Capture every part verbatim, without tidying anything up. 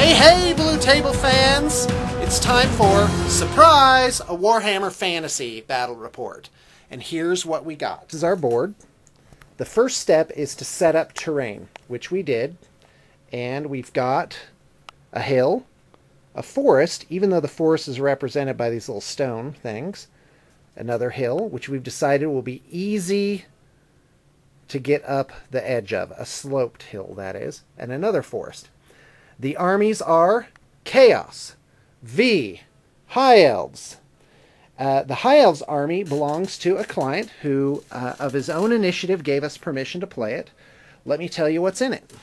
Hey, hey, Blue Table fans! It's time for, surprise, a Warhammer Fantasy Battle Report. And here's what we got. This is our board. The first step is to set up terrain, which we did. And we've got a hill, a forest, even though the forest is represented by these little stone things. Another hill, which we've decided will be easy to get up the edge of. A sloped hill, that is. And another forest. The armies are Chaos, V, High Elves. Uh, the High Elves army belongs to a client who, uh, of his own initiative, gave us permission to play it. Let me tell you what's in it.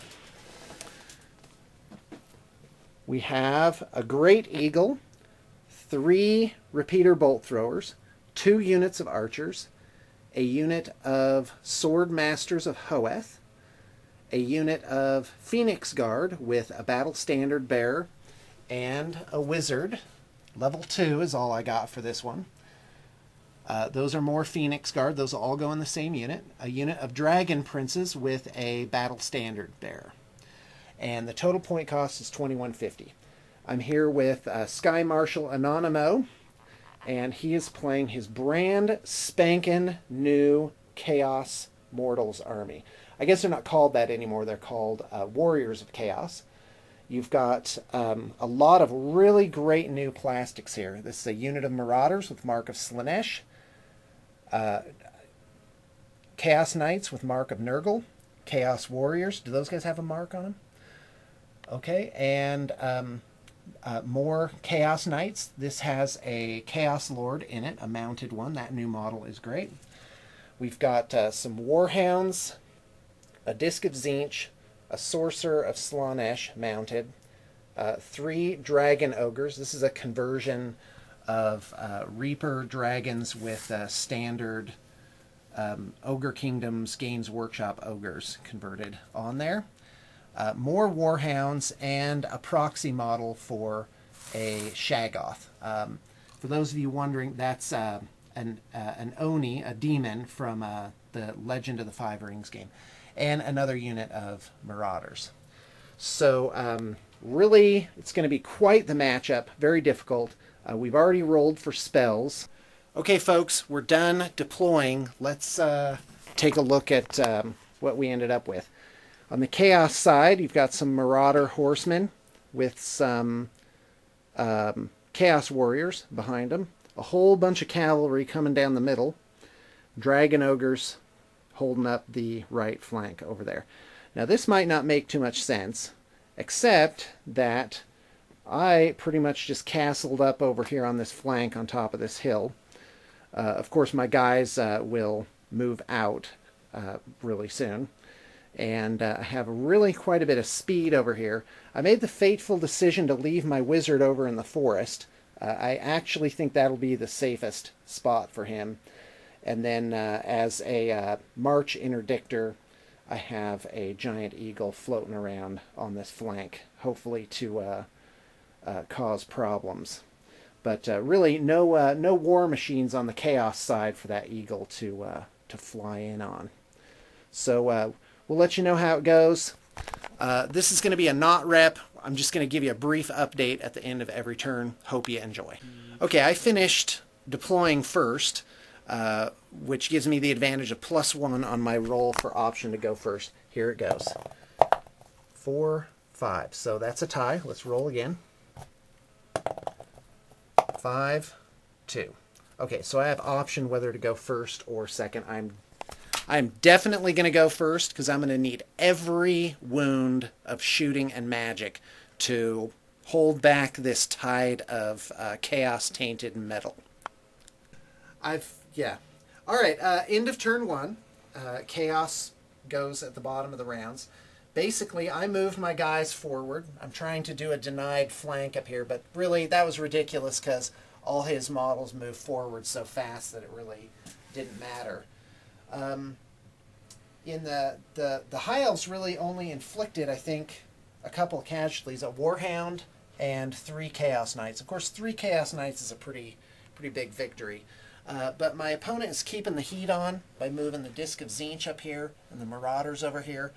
We have a Great Eagle, three repeater bolt throwers, two units of archers, a unit of Sword Masters of Hoeth, a unit of Phoenix Guard with a Battle Standard Bearer, and a Wizard. Level two is all I got for this one. Uh, those are more Phoenix Guard. Those will all go in the same unit. A unit of Dragon Princes with a Battle Standard Bearer. And the total point cost is twenty-one fifty. I'm here with uh, Sky Marshal Anonymo, and he is playing his brand spankin' new Chaos Mortals army. I guess they're not called that anymore. They're called uh, Warriors of Chaos. You've got um, a lot of really great new plastics here. This is a unit of Marauders with Mark of Slaanesh, uh, Chaos Knights with Mark of Nurgle, Chaos Warriors. Do those guys have a mark on them? Okay, and um, uh, more Chaos Knights. This has a Chaos Lord in it, a mounted one. That new model is great. We've got uh, some Warhounds, a Disc of Tzeentch, a Sorcerer of Slaanesh mounted, uh, three Dragon Ogres. This is a conversion of uh, Reaper Dragons with uh, standard um, Ogre Kingdoms Games Workshop Ogres converted on there. Uh, more Warhounds and a proxy model for a Shaggoth. Um, for those of you wondering, that's uh, an, uh, an Oni, a demon from uh, the Legend of the Five Rings game. And another unit of Marauders. So um, really, it's going to be quite the matchup. Very difficult. Uh, we've already rolled for spells. Okay, folks, we're done deploying. Let's uh, take a look at um, what we ended up with. On the Chaos side, you've got some Marauder Horsemen with some um, Chaos Warriors behind them. A whole bunch of cavalry coming down the middle. Dragon Ogres holding up the right flank over there. Now this might not make too much sense, except that I pretty much just castled up over here on this flank on top of this hill. Uh, of course my guys uh, will move out uh, really soon, and uh, I have really quite a bit of speed over here. I made the fateful decision to leave my wizard over in the forest. Uh, I actually think that'll be the safest spot for him. And then uh, as a uh, March interdictor, I have a giant eagle floating around on this flank, hopefully to uh, uh, cause problems. But uh, really, no uh, no war machines on the Chaos side for that eagle to uh, to fly in on. So uh, we'll let you know how it goes. Uh, this is going to be a not rep. I'm just going to give you a brief update at the end of every turn. Hope you enjoy. Okay, I finished deploying first. Uh, which gives me the advantage of plus one on my roll for option to go first. Here it goes. Four, five. So that's a tie. Let's roll again. Five, two. Okay, so I have option whether to go first or second. I'm I'm definitely going to go first because I'm going to need every wound of shooting and magic to hold back this tide of uh, chaos-tainted metal. I've Yeah. All right. Uh, end of turn one. Uh, Chaos goes at the bottom of the rounds. Basically, I moved my guys forward. I'm trying to do a denied flank up here, but really that was ridiculous because all his models moved forward so fast that it really didn't matter. Um, in the, the, the High Elves really only inflicted, I think, a couple of casualties, a Warhound and three Chaos Knights. Of course, three Chaos Knights is a pretty, pretty big victory. Uh, but my opponent is keeping the heat on by moving the Disc of Tzeentch up here and the Marauders over here.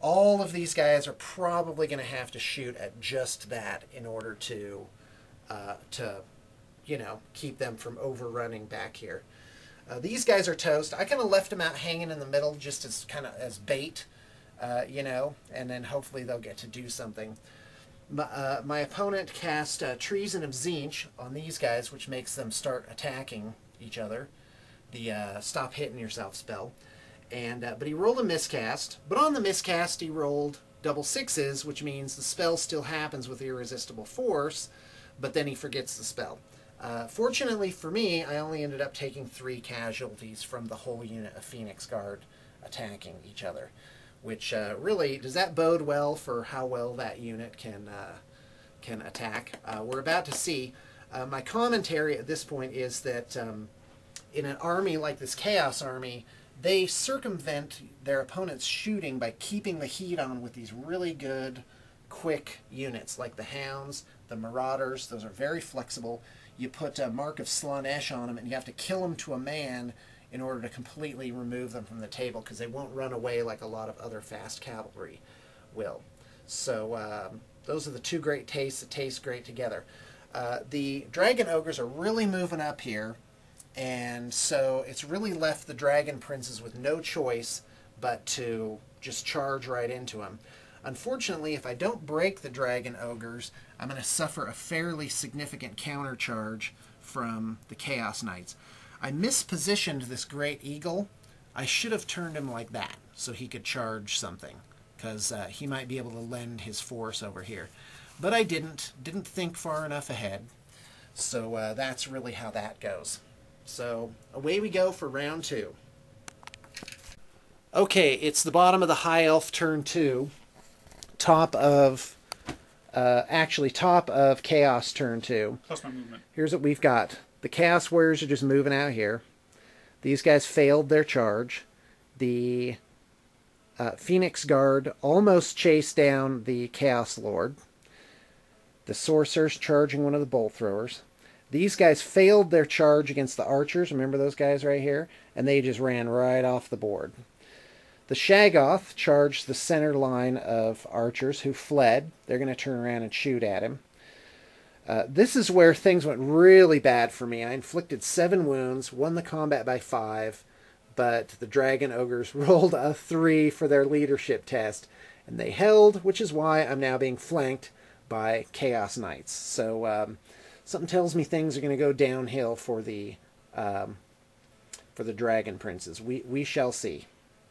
all of these guys are probably going to have to shoot at just that in order to, uh, to, you know, keep them from overrunning back here. Uh, these guys are toast. I kind of left them out hanging in the middle just as kind of as bait, uh, you know, and then hopefully they'll get to do something. My, uh, my opponent cast uh, Treason of Tzeentch on these guys, which makes them start attacking each other. The uh, Stop Hitting Yourself spell. And uh, but he rolled a miscast, but on the miscast he rolled double sixes, which means the spell still happens with irresistible force, but then he forgets the spell. Uh, fortunately for me, I only ended up taking three casualties from the whole unit of Phoenix Guard attacking each other, which uh, really, does that bode well for how well that unit can, uh, can attack? Uh, we're about to see. Uh, my commentary at this point is that um, in an army like this Chaos Army, they circumvent their opponent's shooting by keeping the heat on with these really good, quick units, like the Hounds, the Marauders. Those are very flexible. You put a Mark of Slaanesh on them, and you have to kill them to a man in order to completely remove them from the table, because they won't run away like a lot of other fast cavalry will. So um, those are the two great tastes that taste great together. Uh, the Dragon Ogres are really moving up here, and so it's really left the Dragon Princes with no choice but to just charge right into them. Unfortunately, if I don't break the Dragon Ogres, I'm going to suffer a fairly significant counter charge from the Chaos Knights. I mispositioned this Great Eagle. I should have turned him like that so he could charge something, because uh, he might be able to lend his force over here. But I didn't. Didn't think far enough ahead. So uh, that's really how that goes. So away we go for round two. Okay, it's the bottom of the High Elf turn two. Top of, uh, actually top of Chaos turn two. Plus my movement. Here's what we've got. The Chaos Warriors are just moving out here. These guys failed their charge. The uh, Phoenix Guard almost chased down the Chaos Lord. The Sorcerer's charging one of the Bolt Throwers. These guys failed their charge against the Archers. Remember those guys right here? And they just ran right off the board. The Shaggoth charged the center line of archers who fled. They're going to turn around and shoot at him. Uh, this is where things went really bad for me. I inflicted seven wounds, won the combat by five, but the Dragon Ogres rolled a three for their leadership test, and they held, which is why I'm now being flanked by Chaos Knights. So um, something tells me things are going to go downhill for the um, for the Dragon Princes. We we shall see.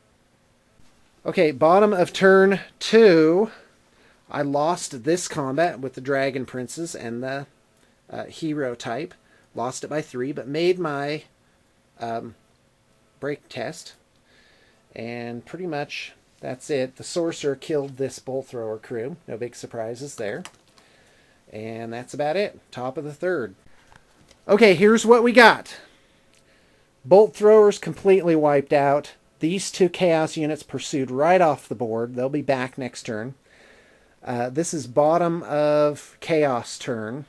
Okay, bottom of turn two, I lost this combat with the Dragon Princes and the uh, hero type. Lost it by three, but made my um, break test. And pretty much that's it. The Sorcerer killed this Bolt Thrower crew. No big surprises there. And that's about it. Top of the third. Okay, here's what we got. Bolt Throwers completely wiped out. These two Chaos units pursued right off the board. They'll be back next turn. Uh, this is bottom of Chaos turn.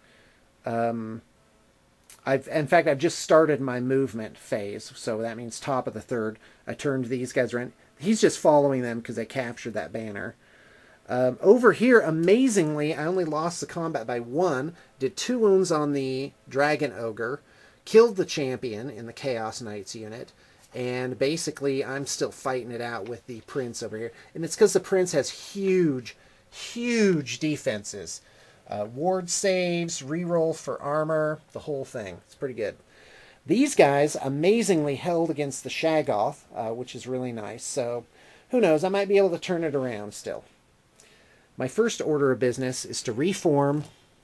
Um, I've, in fact, I've just started my movement phase, so that means top of the third. I turned these guys around. He's just following them because they captured that banner. Um, over here, amazingly, I only lost the combat by one. Did two wounds on the Dragon Ogre. Killed the champion in the Chaos Knights unit. And basically, I'm still fighting it out with the Prince over here. And it's because the Prince has huge, huge defenses. Uh, ward saves, reroll for armor, the whole thing. It's pretty good. These guys amazingly held against the Shaggoth, uh, which is really nice. So, who knows? I might be able to turn it around still. My first order of business is to reform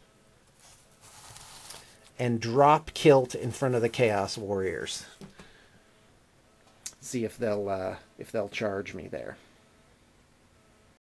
and drop Kilt in front of the Chaos Warriors. See if they'll uh, if they'll charge me there.